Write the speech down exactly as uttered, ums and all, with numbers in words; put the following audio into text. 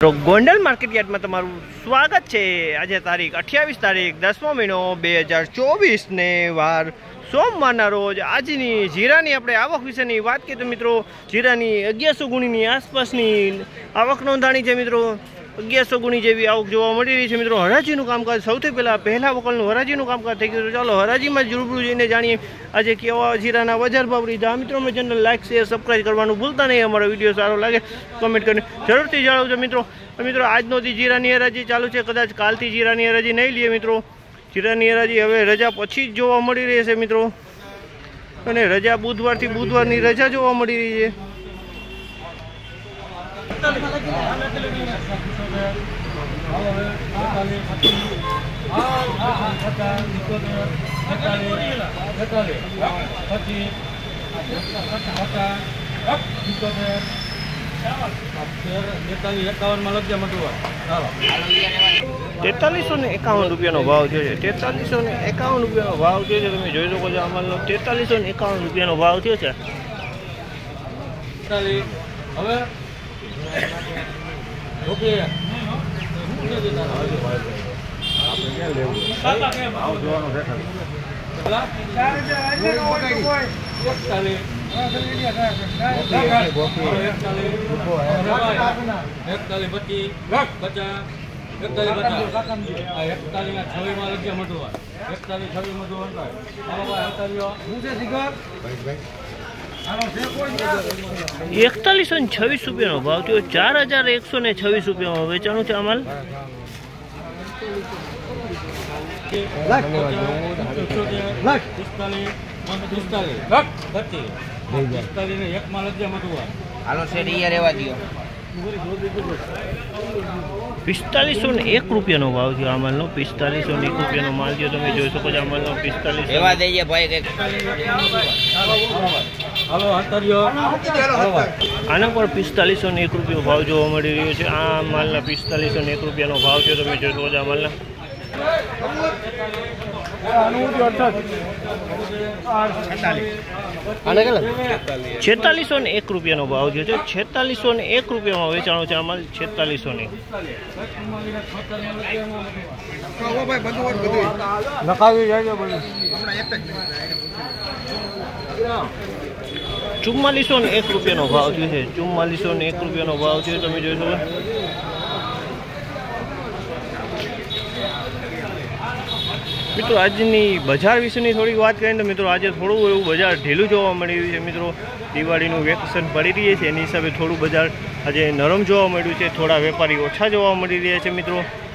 તો ગોંડલ માર્કેટ યાર્ડમાં તમારું સ્વાગત છે। આજે તારીખ અઠ્યાવીસ તારીખ દસમો મહિનો બે હજાર ચોવીસ ને વાર સોમવારના રોજ આજની જીરાની આપણે આવક વિશેની વાત કરીએ તો મિત્રો જીરાની અગિયારસો ગુણીની આસપાસની આવક નોંધાણી છે। મિત્રો અગિયારસો ગુણી જેવી આવક જોવા મળી રહી છે। મિત્રો હરાજીનું કામકાજ સૌથી પહેલાં પહેલા વકલનું હરાજીનું કામકાજ થઈ ગયું। ચાલો હરાજીમાં જ રૂબરૂ જઈને જાણીએ આજે કેવા જીરાના બજાર ભાવ રીધા। મિત્રો અમે ચેનલ લાઈક શેર સબસ્ક્રાઈબ કરવાનું ભૂલતા નહીં। અમારો વિડીયો સારો લાગે કમેન્ટ કરીને જરૂરથી જણાવજો। મિત્રો મિત્રો આજનો દી જીરાની હરાજી ચાલુ છે। કદાચ કાલથી જીરાની હરાજી નહીં લઈએ મિત્રો। જીરાની હરાજી હવે રજા પછી જ જોવા મળી રહી છે મિત્રો, અને રજા બુધવારથી બુધવારની રજા જોવા મળી રહી છે। તેતાલીસો ને એકાવન રૂપિયાનો ભાવ થયો છે। તેતાલીસો ને એકાવન રૂપિયાનો ભાવ થયો છે। તમે જોઈ શકો છો અમારો તેતાલીસો ને એકાવન રૂપિયાનો ભાવ થયો છે। હવે એકતાલીસો ને છવ્વીસ રૂપિયાનો ભાવ થયો। ચાર હજાર એકસો ને છવ્વીસ રૂપિયામાં વેચાણું છે અમાલ। પિસ્તાલીસો ને એક રૂપિયાનો ભાવ થયો અમલનો। પિસ્તાલીસો ને એક રૂપિયાનો માલ થયો। તમે જોઈ શકો છો અમલનો પિસ્તાલીસો આના પર પિસ્તાલીસો ને એક રૂપિયો ભાવ જોવા મળી રહ્યો છે। આ માલના પિસ્તાલીસો ને એક રૂપિયાનો ભાવ થયો। તમે જોઈ શકો છો અમલના છેતાલીસો ને એક રૂપિયાનો ભાવ થયો છે। છેતાલીસો ને એક રૂપિયામાં વેચાણો છે અમાલ। છેતાલીસો ને ચુમ્માલીસો ને એક રૂપિયાનો ભાવ થયો છે। ચુમ્માલીસો ને એક રૂપિયાનો ભાવ થયો। તમે જોઈ શકો મિત્રો આજની બજાર વિશેની થોડીક વાત કરીએ તો મિત્રો આજે થોડું એવું બજાર ઢીલું જોવા મળી રહ્યું છે। મિત્રો દિવાળીનું વેકેશન પડી રહી છે એની હિસાબે થોડું બજાર આજે નરમ જોવા મળ્યું છે। થોડા વેપારી ઓછા જોવા મળી રહ્યા છે। મિત્રો